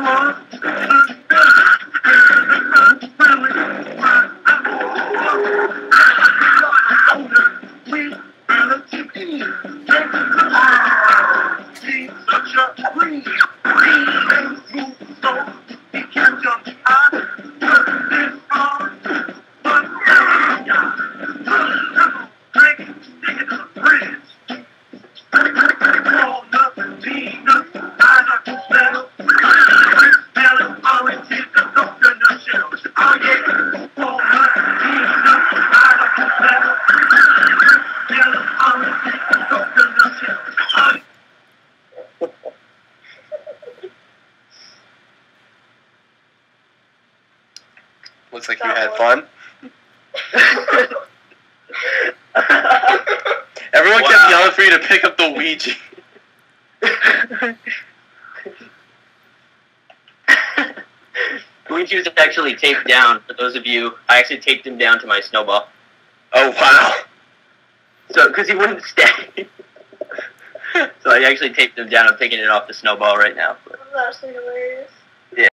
Looks like you had fun. Everyone kept yelling for you to pick up the Ouija. Ouija was actually taped down. For those of you, I actually taped him down to my snowball. Oh, wow. So, because he wouldn't stay. So I actually taped him down. I'm taking it off the snowball right now. That's hilarious.